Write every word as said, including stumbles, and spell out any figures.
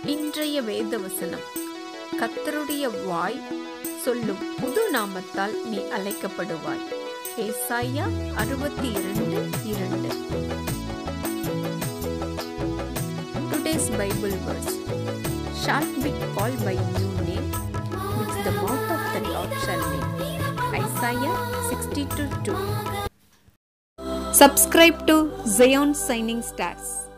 இன்றைய வேத வசனம், கர்த்தருடைய வாய் சொல்லும் புது நாமத்தால் நீ அழைக்கப்படுவாய். ஏசாயா அறுபத்தி இரண்டு இரண்டு. Today's Bible verse: shalt be called by new name, which the mouth of the Lord shall name. Isaiah sixty-two two. Subscribe to Zion Shining Stars.